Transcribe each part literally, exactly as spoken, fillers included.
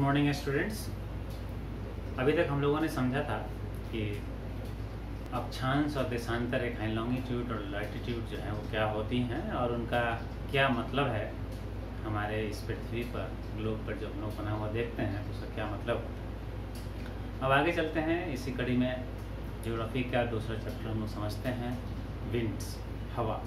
Morning students. अभी तक हम लोगों ने समझा था कि अक्षांश और देशांतर रेखाएं लॉन्गिट्यूड और लैटिट्यूड जो हैं वो क्या होती हैं और उनका क्या मतलब है हमारे इस पृथ्वी पर, ग्लोब पर जो हम लोग बना हुआ देखते हैं उसका क्या मतलब। अब आगे चलते हैं, इसी कड़ी में ज्योग्राफी का दूसरा चैप्टर हम लोग समझते हैं, विंड्स, हवा।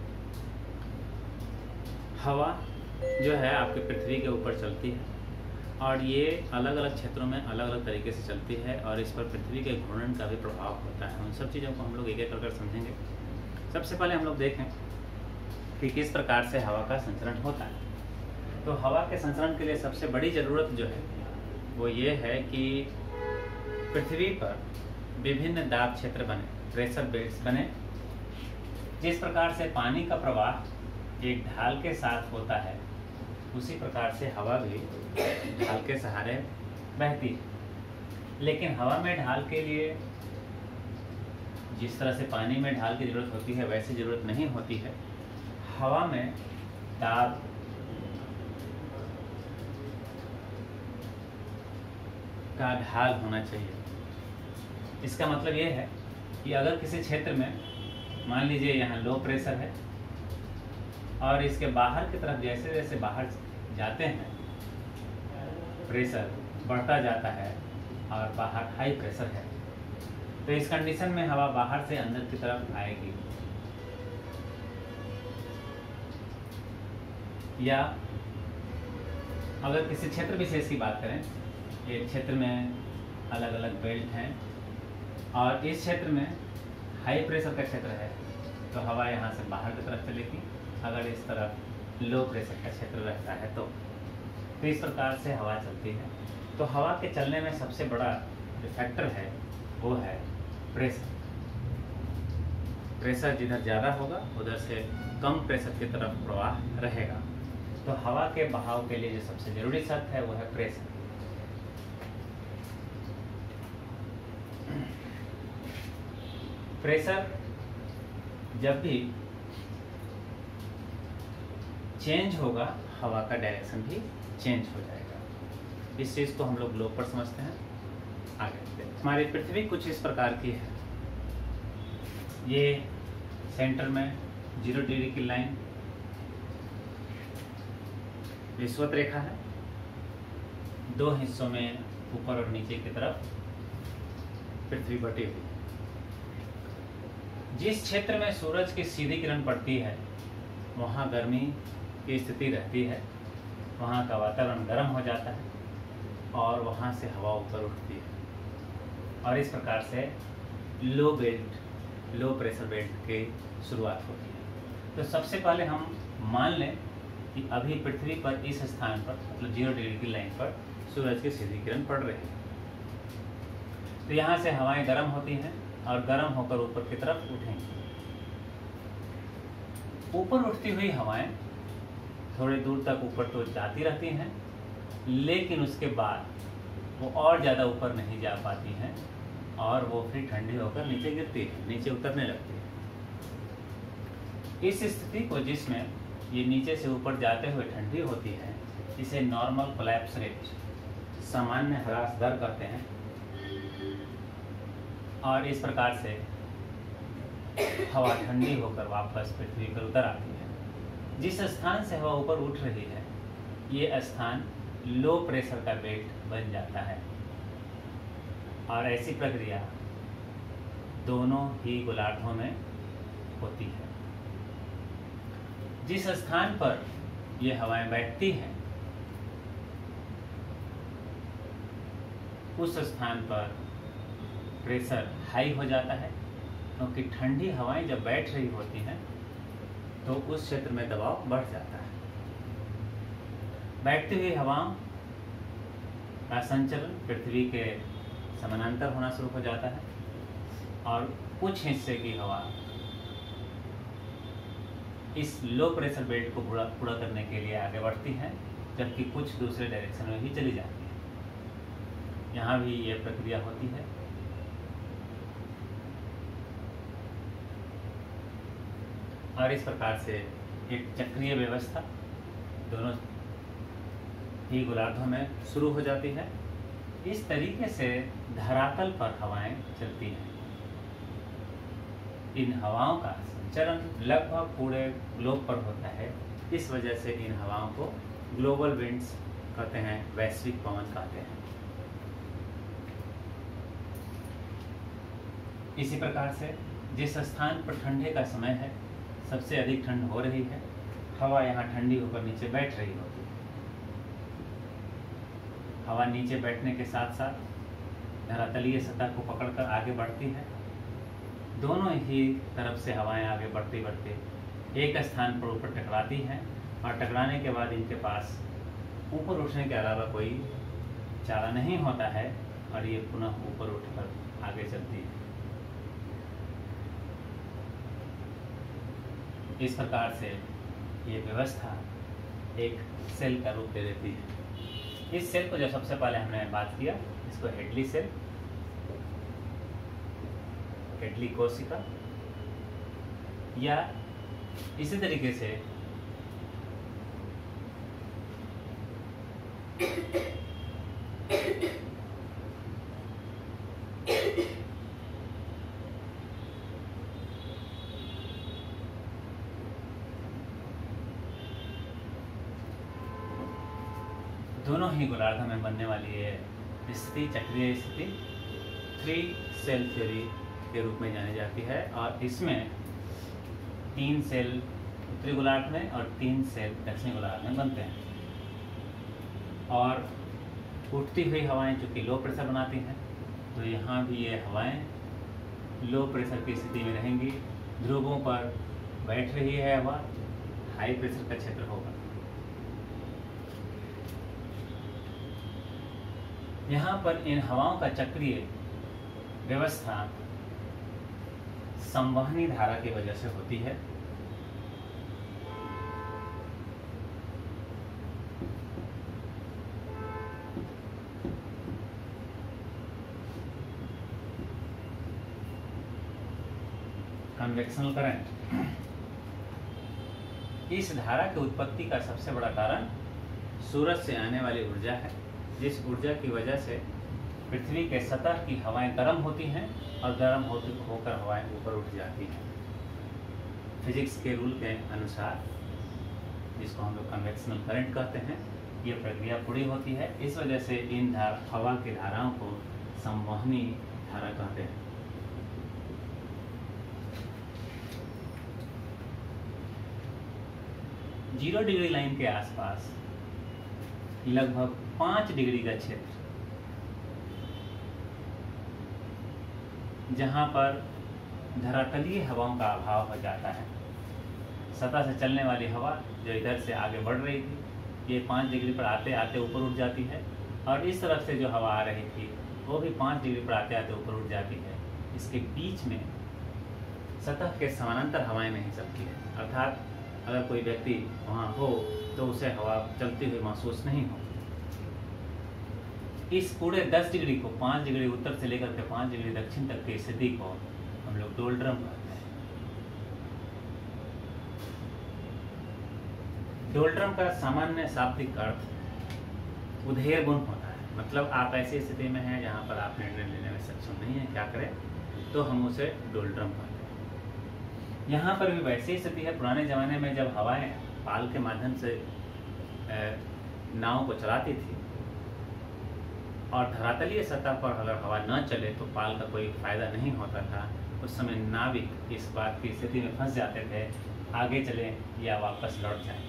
हवा जो है आपके पृथ्वी के ऊपर चलती है और ये अलग अलग क्षेत्रों में अलग अलग तरीके से चलती है और इस पर पृथ्वी के घूर्णन का भी प्रभाव होता है। उन सब चीज़ों को हम लोग एक एक कर समझेंगे। सबसे पहले हम लोग देखें कि किस प्रकार से हवा का संचरण होता है। तो हवा के संचरण के लिए सबसे बड़ी ज़रूरत जो है वो ये है कि पृथ्वी पर विभिन्न दाब क्षेत्र बने, प्रेशर बेल्ट्स बने। जिस प्रकार से पानी का प्रवाह एक ढाल के साथ होता है उसी प्रकार से हवा भी ढाल के सहारे बहती है। लेकिन हवा में ढाल के लिए जिस तरह से पानी में ढाल की ज़रूरत होती है वैसी ज़रूरत नहीं होती है। हवा में दाब का ढाल होना चाहिए। इसका मतलब ये है कि अगर किसी क्षेत्र में मान लीजिए यहाँ लो प्रेशर है और इसके बाहर की तरफ जैसे जैसे बाहर जाते हैं प्रेशर बढ़ता जाता है और बाहर हाई प्रेशर है, तो इस कंडीशन में हवा बाहर से अंदर की तरफ आएगी। या अगर किसी क्षेत्र विशेष की बात करें, एक क्षेत्र में अलग अलग बेल्ट हैं और इस क्षेत्र में हाई प्रेशर का क्षेत्र है तो हवा यहाँ से बाहर की तरफ चलेगी। अगर इस तरफ लो प्रेशर का क्षेत्र रहता है तो तो इस प्रकार से हवा चलती है। तो हवा के चलने में सबसे बड़ा जो फैक्टर है वो है प्रेशर। प्रेशर जिधर ज़्यादा होगा उधर से कम प्रेशर की तरफ प्रवाह रहेगा। तो हवा के बहाव के लिए जो सबसे ज़रूरी शर्त है वो है प्रेशर। प्रेशर जब भी चेंज होगा हवा का डायरेक्शन भी चेंज हो जाएगा। इस चीज़ को हम लोग ग्लोब पर समझते हैं। आगे हमारी पृथ्वी कुछ इस प्रकार की है। ये सेंटर में जीरो डिग्री की लाइन विषुवत रेखा है। दो हिस्सों में ऊपर और नीचे की तरफ पृथ्वी बटी हुई है। जिस क्षेत्र में सूरज की सीधी किरण पड़ती है वहाँ गर्मी की स्थिति रहती है, वहाँ का वातावरण गर्म हो जाता है और वहाँ से हवा ऊपर उठती है और इस प्रकार से low belt, low pressure belt की शुरुआत होती है। तो सबसे पहले हम मान लें कि अभी पृथ्वी पर इस स्थान पर मतलब जीरो डिग्री की लाइन पर सूरज की सीधी किरण पड़ रही है। तो यहाँ से हवाएं गर्म होती हैं और गर्म होकर ऊपर की तरफ उठेंगी। ऊपर उठती हुई हवाएं थोड़ी दूर तक ऊपर तो जाती रहती हैं, लेकिन उसके बाद वो और ज़्यादा ऊपर नहीं जा पाती हैं और वो फिर ठंडी होकर नीचे गिरती है, नीचे उतरने लगती है। इस स्थिति को, जिसमें ये नीचे से ऊपर जाते हुए ठंडी होती है, इसे नॉर्मल कोलैप्स रेट, सामान्य ह्रास दर कहते हैं। और इस प्रकार से हवा ठंडी होकर वापस पृथ्वी पर उतर आती है। जिस स्थान से हवा ऊपर उठ रही है ये स्थान लो प्रेशर का बेल्ट बन जाता है और ऐसी प्रक्रिया दोनों ही गोलार्धों में होती है। जिस स्थान पर ये हवाएं बैठती हैं उस स्थान पर प्रेशर हाई हो जाता है, क्योंकि ठंडी हवाएं जब बैठ रही होती हैं तो उस क्षेत्र में दबाव बढ़ जाता है। बैठती हुई हवाओं का संचलन पृथ्वी के समानांतर होना शुरू हो जाता है और कुछ हिस्से की हवा इस लो प्रेशर बेल्ट को पूरा पूरा करने के लिए आगे बढ़ती हैं, जबकि कुछ दूसरे डायरेक्शन में भी चली जाती है। यहाँ भी ये प्रक्रिया होती है। और इस प्रकार से एक चक्रीय व्यवस्था दोनों ही गोलार्धों में शुरू हो जाती है। इस तरीके से धरातल पर हवाएं चलती हैं। इन हवाओं का संचरण लगभग पूरे ग्लोब पर होता है। इस वजह से इन हवाओं को ग्लोबल विंड्स कहते हैं, वैश्विक पवन कहते हैं। इसी प्रकार से जिस स्थान पर ठंडे का समय है, सबसे अधिक ठंड हो रही है, हवा यहाँ ठंडी होकर नीचे बैठ रही होती है। हवा नीचे बैठने के साथ साथ धरातलीय सतह को पकड़कर आगे बढ़ती है। दोनों ही तरफ से हवाएं आगे बढ़ते बढ़ते एक स्थान पर ऊपर टकराती हैं और टकराने के बाद इनके पास ऊपर उठने के अलावा कोई चारा नहीं होता है और ये पुनः ऊपर उठकर आगे चलती है। इस प्रकार से ये व्यवस्था एक सेल का रूप ले लेती है। इस सेल को जो सबसे पहले हमने बात किया, इसको हेडली सेल, हेडली कोशिका, या इसी तरीके से दोनों ही गोलार्धों में बनने वाली ये स्थिति चक्रीय स्थिति थ्री सेल थ्योरी के रूप में जानी जाती है। और इसमें तीन सेल उत्तरी गोलार्ध में और तीन सेल दक्षिणी गोलार्ध में बनते हैं। और उठती हुई हवाएं चूँकि लो प्रेशर बनाती हैं, तो यहाँ भी ये हवाएं लो प्रेशर की स्थिति में रहेंगी। ध्रुवों पर बैठ रही है हवा, हाई प्रेशर का क्षेत्र होगा। यहाँ पर इन हवाओं का चक्रीय व्यवस्था संवहनी धारा की वजह से होती है। Convectional current. इस धारा की उत्पत्ति का सबसे बड़ा कारण सूरज से आने वाली ऊर्जा है, जिस ऊर्जा की वजह से पृथ्वी के सतह की हवाएं गर्म होती हैं और गर्म होती होकर हवाएं ऊपर उठ जाती हैं। फिजिक्स के रूल के अनुसार, जिसको हम लोग कन्वेक्शनल करंट कहते हैं, ये प्रक्रिया पूरी होती है। इस वजह से इन धार हवा की धाराओं को संवहनी धारा कहते हैं। जीरो डिग्री लाइन के आसपास लगभग पाँच डिग्री का क्षेत्र, जहाँ पर धरातलीय हवाओं का अभाव हो जाता है। सतह से चलने वाली हवा जो इधर से आगे बढ़ रही थी, ये पाँच डिग्री पर आते आते ऊपर उठ जाती है, और इस तरफ से जो हवा आ रही थी वो भी पाँच डिग्री पर आते आते ऊपर उठ जाती है। इसके बीच में सतह के समानांतर हवाएं नहीं चलती है, अर्थात अगर कोई व्यक्ति वहाँ हो तो उसे हवा चलती हुई महसूस नहीं हो। इस पूरे दस डिग्री को, पाँच डिग्री उत्तर से लेकर के पाँच डिग्री दक्षिण तक की स्थिति को हम लोग डोल्ड्रम कहते हैं। डोल्ड्रम का सामान्य शाब्दिक अर्थ उधेय गुण होता है, मतलब आप ऐसी स्थिति में हैं जहाँ पर आप निर्णय लेने में सक्षम नहीं है, क्या करें, तो हम उसे डोल्ड्रम कहते हैं। यहाँ पर भी वैसी स्थिति है। पुराने ज़माने में जब हवाएं पाल के माध्यम से नाव को चलाती थी और धरातलीय सतह पर अगर हवा न चले तो पाल का कोई फायदा नहीं होता था। उस समय नाविक इस बात की स्थिति में फंस जाते थे, आगे चले या वापस लौट जाए।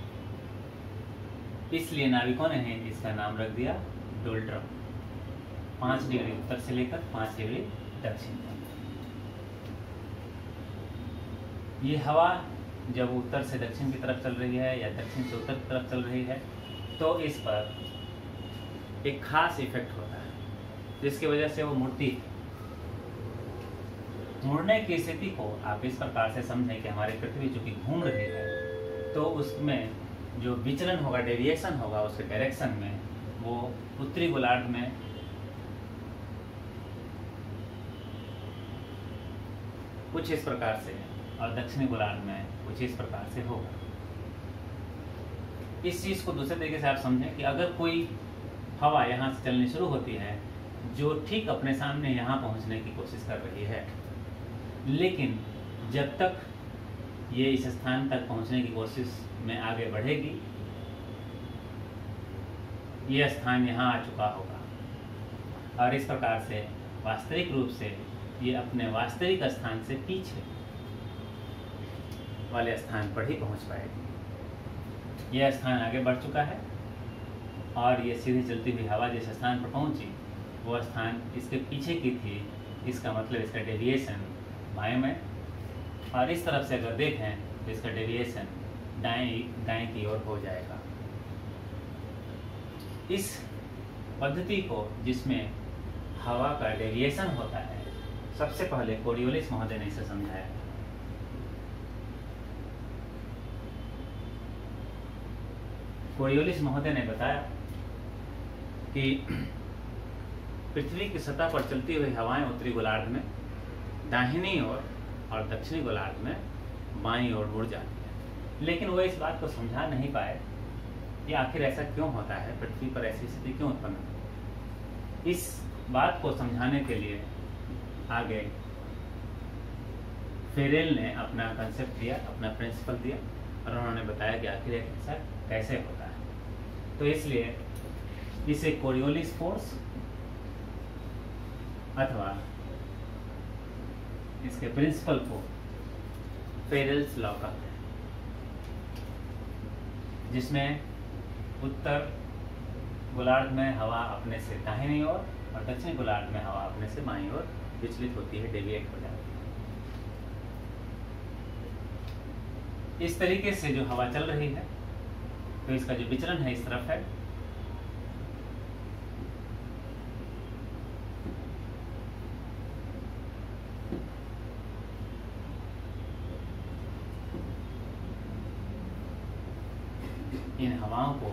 इसलिए नाविकों ने इसका नाम रख दिया डोल्ड्रम। पाँच डिग्री उत्तर से लेकर पाँच डिग्री दक्षिण तक। ये हवा जब उत्तर से दक्षिण की तरफ चल रही है या दक्षिण से उत्तर की तरफ चल रही है तो इस पर एक खास इफेक्ट होता है, जिसकी वजह से वो मुड़ती है। मुड़ने की स्थिति को आप इस प्रकार से समझें कि हमारी पृथ्वी चूंकि घूम रही है तो उसमें जो विचलन होगा, डेविएशन होगा उसके डायरेक्शन में, वो उत्तरी गोलार्ध में कुछ इस प्रकार से और दक्षिणी गोलार्ध में कुछ इस प्रकार से होगा। इस चीज़ को दूसरे तरीके से आप समझें कि अगर कोई हवा यहाँ से चलनी शुरू होती है जो ठीक अपने सामने यहाँ पहुँचने की कोशिश कर रही है, लेकिन जब तक ये इस स्थान तक पहुँचने की कोशिश में आगे बढ़ेगी, ये स्थान यहाँ आ चुका होगा और इस प्रकार से वास्तविक रूप से ये अपने वास्तविक स्थान से पीछे वाले स्थान पर ही पहुँच पाएगी। यह स्थान आगे बढ़ चुका है और ये सीधी चलती हुई हवा जिस स्थान पर पहुँची वो स्थान इसके पीछे की थी। इसका मतलब इसका डेविएशन बाएं में, और इस तरफ से अगर देखें तो इसका डेविएशन दाएं दाएं की ओर हो जाएगा। इस पद्धति को जिसमें हवा का डेविएशन होता है, सबसे पहले कोरियोलिस महोदय ने इसे समझाया। कोरियोलिस महोदय ने बताया कि पृथ्वी की सतह पर चलती हुई हवाएं उत्तरी गोलार्ध में दाहिनी ओर और दक्षिणी गोलार्ध में बाईं ओर मुड़ जाती है, लेकिन वो इस बात को समझा नहीं पाए कि आखिर ऐसा क्यों होता है, पृथ्वी पर ऐसी स्थिति क्यों उत्पन्न होती है। इस बात को समझाने के लिए आगे फेरेल ने अपना कंसेप्ट दिया, अपना प्रिंसिपल दिया और उन्होंने बताया कि आखिर ऐसा कैसे होता है। तो इसलिए इसे कोरियोलिस फोर्स अथवा इसके प्रिंसिपल को फेरेल्स लॉ कहते हैं, जिसमें उत्तर गोलार्ध में हवा अपने से दाहिनी ओर और दक्षिणी गोलार्ध में हवा अपने से बाईं ओर विचलित होती है, डेविएट हो जाती है। इस तरीके से जो हवा चल रही है तो इसका जो विचलन है इस तरफ है, इन हवाओं को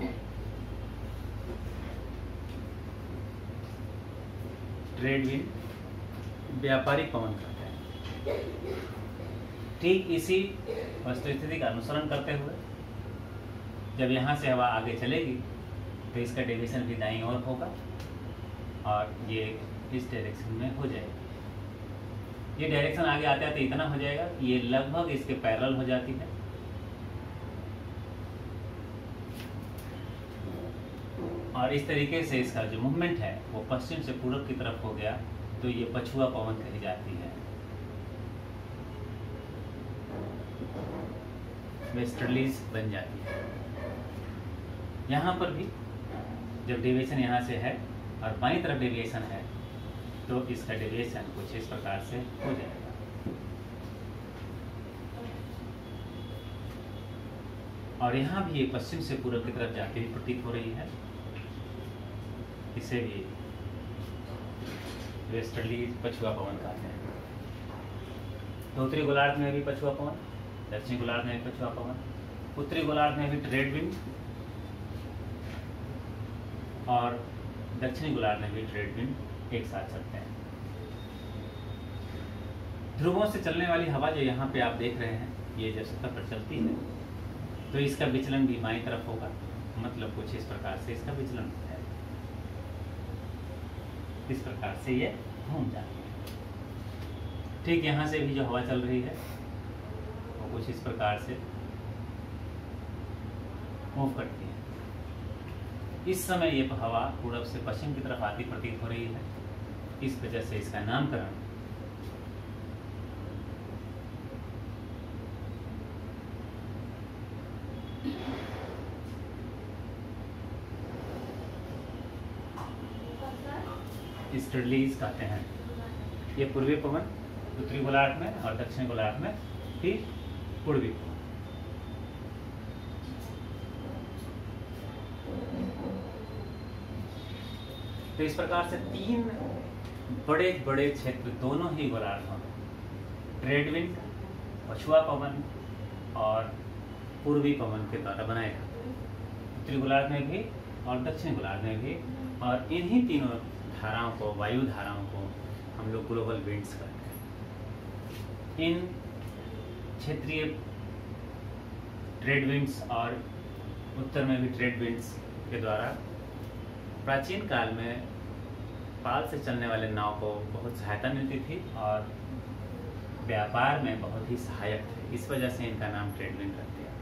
ट्रेड विंड, व्यापारिक पवन कहते हैं। ठीक इसी वस्तुस्थिति का अनुसरण करते हुए जब यहाँ से हवा आगे चलेगी तो इसका डेविएशन भी दाईं ओर होगा और ये इस डायरेक्शन में हो जाएगा। ये डायरेक्शन आगे आते आते इतना हो जाएगा कि ये लगभग इसके पैरेलल हो जाती है और इस तरीके से इसका जो मूवमेंट है वो पश्चिम से पूर्व की तरफ हो गया, तो ये पछुआ पवन कही जाती है, वेस्टर्लीज बन जाती है। यहाँ पर भी जब डेविएशन यहाँ से है और बाईं तरफ डेविएशन है तो इसका डेविएशन कुछ इस प्रकार से हो जाएगा। और यहाँ भी ये पश्चिम से पूर्व की तरफ जाती हुई प्रतीत हो रही है, इसे भी वेस्टर्ली पछुआ पवन कहते हैं। तो उत्तरी गोलार्ध में भी पछुआ पवन, दक्षिणी गोलार्ध में भी पछुआ पवन, उत्तरी गोलार्ध में भी ट्रेड विंड और दक्षिणी गोलार्ध में भी ट्रेड विंड एक साथ चलते हैं। ध्रुवों से चलने वाली हवा जो यहाँ पे आप देख रहे हैं, ये जब सतह पर चलती है तो इसका विचलन भी बाईं तरफ होगा, मतलब कुछ इस प्रकार से इसका विचलन होता है, इस प्रकार से ये घूम जाती है। ठीक यहाँ से भी जो हवा चल रही है वो कुछ इस प्रकार से मूव करती है। इस समय ये हवा पूरब से पश्चिम की तरफ आती प्रतीत हो रही है, इस वजह से इसका नामकरण ईस्टर्लीज कहते हैं। ये पूर्वी पवन उत्तरी गोलार्ध में और दक्षिणी गोलार्ध में फिर पूर्वी पवन। तो इस प्रकार से तीन बड़े बड़े क्षेत्र दोनों ही गोलार्धों में, ट्रेड विंड, पछुआ पवन और पूर्वी पवन के द्वारा बनाए जाते हैं, उत्तरी गोलार्ध में भी और दक्षिणी गोलार्ध में भी। और इन्हीं तीनों धाराओं को, वायु धाराओं को हम लोग ग्लोबल विंड्स कहते हैं। इन क्षेत्रीय ट्रेड विंड्स और उत्तर में भी ट्रेड विंड्स के द्वारा प्राचीन काल में पाल से चलने वाले नाव को बहुत सहायता मिलती थी और व्यापार में बहुत ही सहायक थे। इस वजह से इनका नाम ट्रेड विंड रख दिया।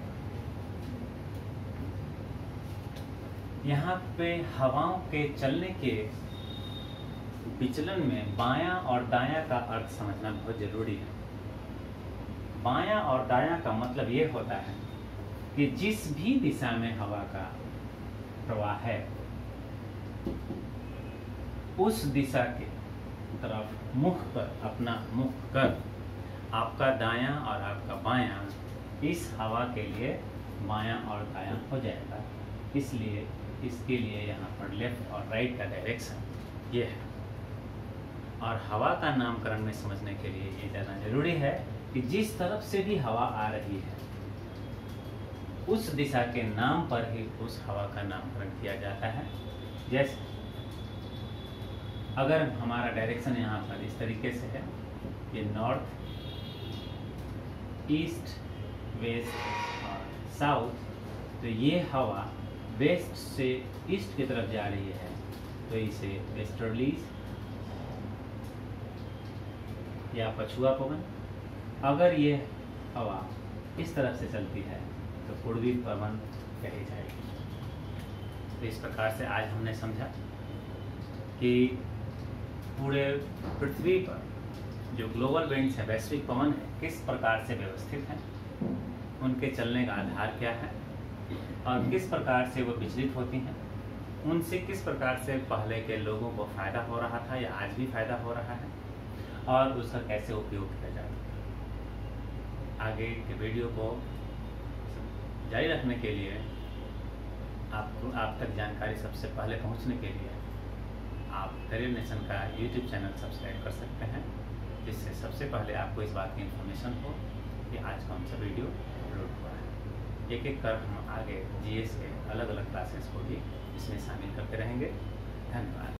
यहाँ पे हवाओं के चलने के विचलन में बायां और दायां का अर्थ समझना बहुत जरूरी है। बायां और दायां का मतलब ये होता है कि जिस भी दिशा में हवा का प्रवाह है उस दिशा के तरफ मुख कर अपना मुख कर आपका दायां और आपका बायां इस हवा के लिए बायां और दायां हो जाएगा। इसलिए इसके लिए यहाँ पर लेफ्ट और राइट का डायरेक्शन ये है। और हवा का नामकरण में समझने के लिए ये जानना जरूरी है कि जिस तरफ से भी हवा आ रही है उस दिशा के नाम पर ही उस हवा का नामकरण किया जाता है। जैसे अगर हमारा डायरेक्शन यहाँ पर इस तरीके से है, ये नॉर्थ, ईस्ट, वेस्ट और साउथ, तो ये हवा वेस्ट से ईस्ट की तरफ जा रही है तो इसे वेस्टर्लीज या पछुआ पवन। अगर ये हवा इस तरफ से चलती है तो पूर्वी पवन कही जाएगी। तो इस प्रकार से आज हमने समझा कि पूरे पृथ्वी पर जो ग्लोबल विंड्स है, वैश्विक पवन है, किस प्रकार से व्यवस्थित हैं, उनके चलने का आधार क्या है और किस प्रकार से वो विचलित होती हैं, उनसे किस प्रकार से पहले के लोगों को फ़ायदा हो रहा था या आज भी फ़ायदा हो रहा है और उसका कैसे उपयोग किया जाए। आगे के वीडियो को जारी रखने के लिए आपको आप तक जानकारी सबसे पहले पहुंचने के लिए आप करियर नेशन का यूट्यूब चैनल सब्सक्राइब कर सकते हैं, जिससे सबसे पहले आपको इस बात की इन्फॉर्मेशन हो कि आज कौन सा वीडियो अपलोड हुआ है। एक एक कर हम आगे जीएस के अलग अलग क्लासेस को भी इसमें शामिल करते रहेंगे। धन्यवाद।